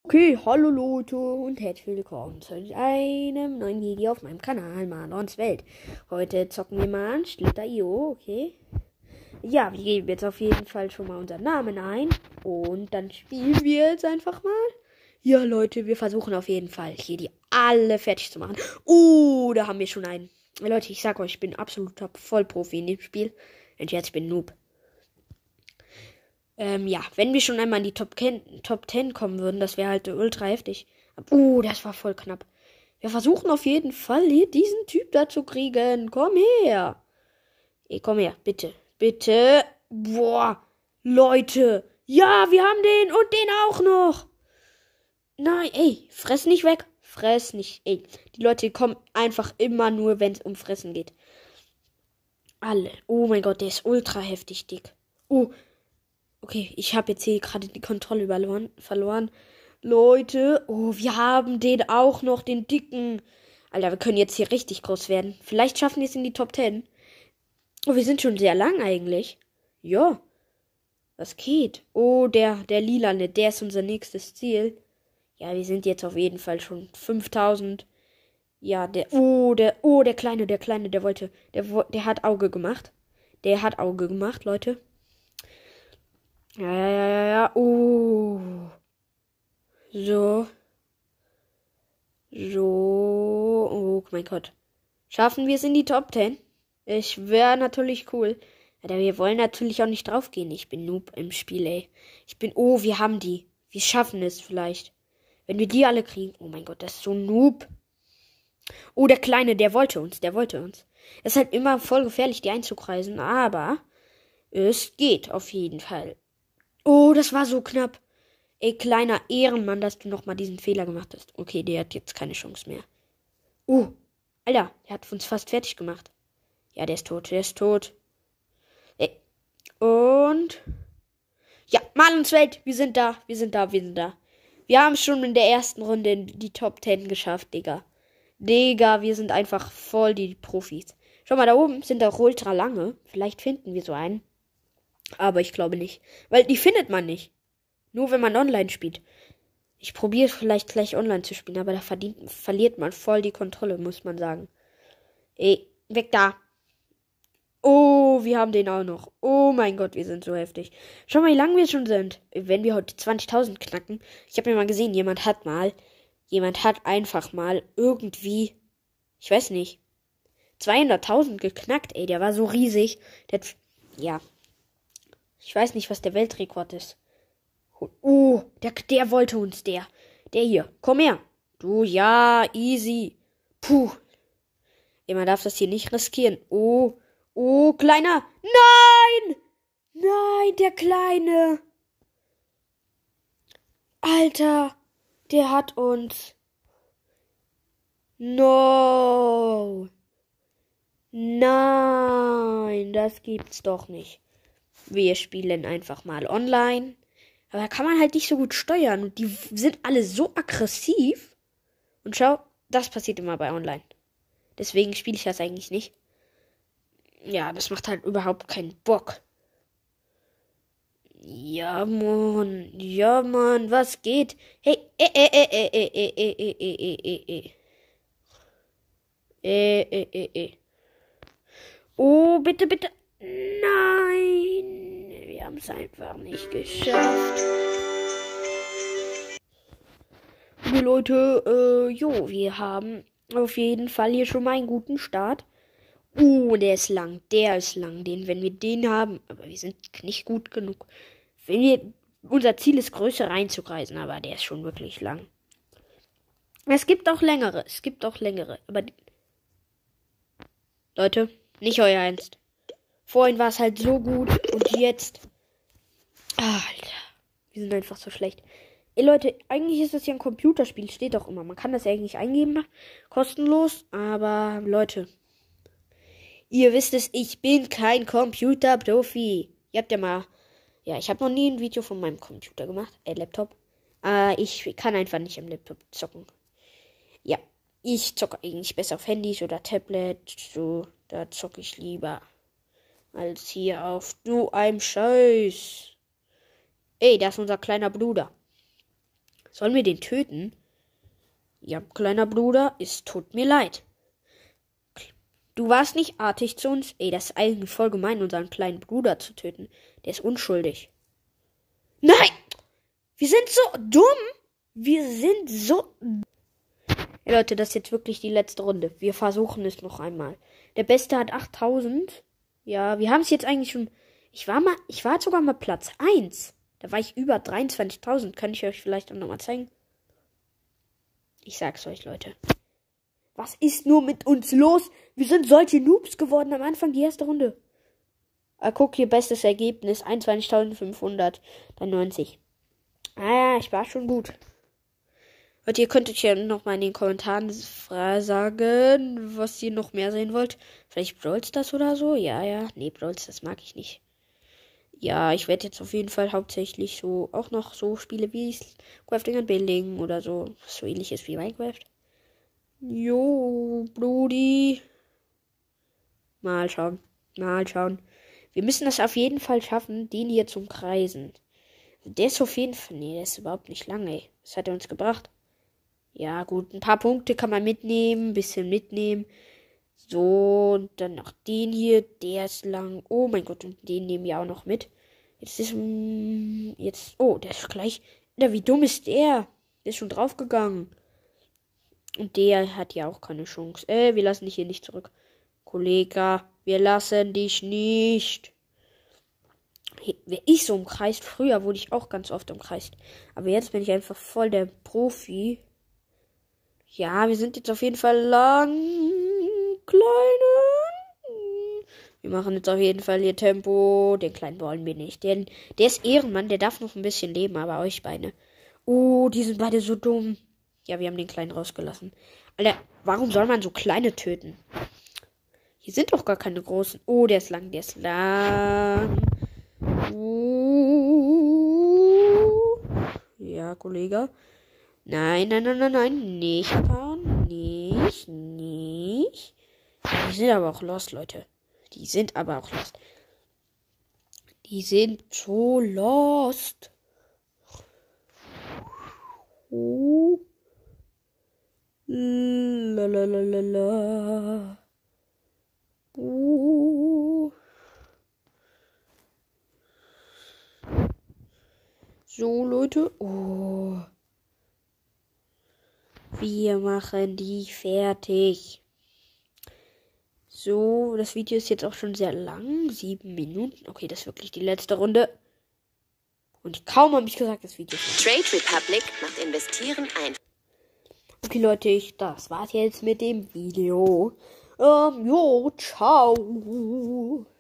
Okay, hallo Leute und herzlich willkommen zu einem neuen Video auf meinem Kanal Marlons Welt. Heute zocken wir mal an Schlitter.io, okay? Ja, wir geben jetzt auf jeden Fall schon mal unseren Namen ein und dann spielen wir jetzt einfach mal. Ja, Leute, wir versuchen auf jeden Fall hier die alle fertig zu machen. Da haben wir schon einen. Leute, ich sag euch, ich bin absoluter Vollprofi in dem Spiel. Und jetzt, ich bin Noob. Ja, wenn wir schon einmal in die Top 10 kommen würden, das wäre halt ultra heftig. Das war voll knapp. Wir versuchen auf jeden Fall hier diesen Typ da zu kriegen. Komm her. Ey, komm her, bitte. Bitte. Boah, Leute. Ja, wir haben den und den auch noch. Nein, ey, fress nicht weg. Fress nicht. Ey, die Leute kommen einfach immer nur, wenn es um Fressen geht. Alle. Oh mein Gott, der ist ultra heftig dick. Okay, ich habe jetzt hier gerade die Kontrolle verloren. Leute, wir haben den auch noch, den dicken. Alter, wir können jetzt hier richtig groß werden. Vielleicht schaffen wir es in die Top 10. Wir sind schon sehr lang eigentlich. Ja, was geht? Der Lilane, der ist unser nächstes Ziel. Ja, wir sind jetzt auf jeden Fall schon 5000. Ja, der Kleine, der hat Auge gemacht. Der hat Auge gemacht, Leute. Ja. So. Oh mein Gott. Schaffen wir es in die Top 10? Ich wäre natürlich cool. Aber wir wollen natürlich auch nicht draufgehen. Ich bin Noob im Spiel, ey. Wir haben die. Wir schaffen es vielleicht. Wenn wir die alle kriegen. Oh mein Gott, das ist so Noob. Der Kleine, der wollte uns. Es ist halt immer voll gefährlich, die einzukreisen. Aber es geht auf jeden Fall. Das war so knapp. Ey, kleiner Ehrenmann, dass du nochmal diesen Fehler gemacht hast. Okay, der hat jetzt keine Chance mehr. Alter, der hat uns fast fertig gemacht. Ja, der ist tot. Ey. Und ja, Marlons Welt, wir sind da. Wir haben schon in der ersten Runde die Top 10 geschafft, Digga. Wir sind einfach voll die Profis. Schau mal, da oben sind auch ultra lange. Vielleicht finden wir so einen. Aber ich glaube nicht. Weil die findet man nicht. Nur wenn man online spielt. Ich probiere vielleicht gleich online zu spielen, aber da verliert man voll die Kontrolle, muss man sagen. Ey, weg da. Wir haben den auch noch. Oh mein Gott, wir sind so heftig. Schau mal, wie lang wir schon sind. Wenn wir heute 20.000 knacken. Ich habe mir mal gesehen, jemand hat einfach mal irgendwie, ich weiß nicht, 200.000 geknackt. Ey, der war so riesig. Ich weiß nicht, was der Weltrekord ist. Der wollte uns, der hier. Komm her. Du, ja, easy. Puh. Ey, man darf das hier nicht riskieren. Kleiner. Nein, der Kleine. Alter, der hat uns. No. Nein, das gibt's doch nicht. Wir spielen einfach mal online. Aber da kann man halt nicht so gut steuern. Und die sind alle so aggressiv. Und schau, das passiert immer bei online. Deswegen spiele ich das eigentlich nicht. Ja, das macht halt überhaupt keinen Bock. Ja, Mann, was geht? Hey, bitte. Nein, wir haben es einfach nicht geschafft. Okay, Leute, wir haben auf jeden Fall hier schon mal einen guten Start. Der ist lang, wenn wir den haben, aber wir sind nicht gut genug. Unser Ziel ist größer reinzukreisen, aber der ist schon wirklich lang. Es gibt auch längere, aber Leute, nicht euer Ernst. Vorhin war es halt so gut und jetzt. Alter, wir sind einfach so schlecht. Ey Leute, eigentlich ist das ja ein Computerspiel, steht doch immer. Man kann das ja eigentlich eingeben, kostenlos, aber Leute, ihr wisst es, ich bin kein Computerprofi. Ihr habt ja mal, ich habe noch nie ein Video von meinem Computer gemacht, Laptop. Ich kann einfach nicht am Laptop zocken. Ja, ich zocke eigentlich besser auf Handys oder Tablet, so, da zocke ich lieber als hier auf einem Scheiß. Ey, da ist unser kleiner Bruder. Sollen wir den töten? Ja, kleiner Bruder, es tut mir leid. Du warst nicht artig zu uns. Ey, das ist eigentlich voll gemein, unseren kleinen Bruder zu töten. Der ist unschuldig. Nein! Wir sind so dumm! Wir sind so... Ey, Leute, das ist jetzt wirklich die letzte Runde. Wir versuchen es noch einmal. Der Beste hat 8000. Ja, wir haben es jetzt eigentlich schon... Ich war sogar mal Platz 1. Da war ich über 23.000. Kann ich euch vielleicht auch nochmal zeigen? Ich sag's euch, Leute. Was ist nur mit uns los? Wir sind solche Noobs geworden am Anfang, die erste Runde. Guck hier, bestes Ergebnis. 21.590. Ja, ich war schon gut. Und ihr könnt euch ja nochmal in den Kommentaren sagen, was ihr noch mehr sehen wollt. Vielleicht Brawl Stars oder so? Ja. Nee, Brawl Stars mag ich nicht. Ja, ich werde jetzt auf jeden Fall hauptsächlich so auch noch so Spiele wie Crafting and Building oder so. So ähnliches wie Minecraft. Jo, Brudi. Mal schauen. Wir müssen das auf jeden Fall schaffen, den hier zum Kreisen. Der ist auf jeden Fall... Nee, der ist überhaupt nicht lang, ey. Was hat er uns gebracht? Ja, gut, ein paar Punkte kann man mitnehmen, ein bisschen mitnehmen. So, und dann noch den hier, der ist lang. Oh mein Gott, und den nehmen wir auch noch mit. Oh, der ist gleich... Ja, wie dumm ist der? Der ist schon draufgegangen. Und der hat ja auch keine Chance. Wir lassen dich hier nicht zurück. Kollege, wir lassen dich nicht. Wäre ich so umkreist. Früher wurde ich auch ganz oft umkreist. Aber jetzt bin ich einfach voll der Profi. Ja, wir sind jetzt auf jeden Fall lang. Kleinen. Wir machen jetzt auf jeden Fall hier Tempo. Den kleinen wollen wir nicht. Der ist Ehrenmann. Der darf noch ein bisschen leben. Aber euch beide. Oh, die sind beide so dumm. Ja, wir haben den Kleinen rausgelassen. Alter, warum soll man so Kleine töten? Hier sind doch gar keine großen. Oh, der ist lang. Ja, Kollege. Nein. Nicht fahren. Nicht. Die sind aber auch lost, Leute. Die sind so lost. Oh. La. So, Leute. Oh. Wir machen die fertig. So, das Video ist jetzt auch schon sehr lang. 7 Minuten. Okay, das ist wirklich die letzte Runde. Und kaum habe ich gesagt, das Video ist Trade Republic macht Investieren einfach. Okay, Leute, das war's jetzt mit dem Video. Ciao.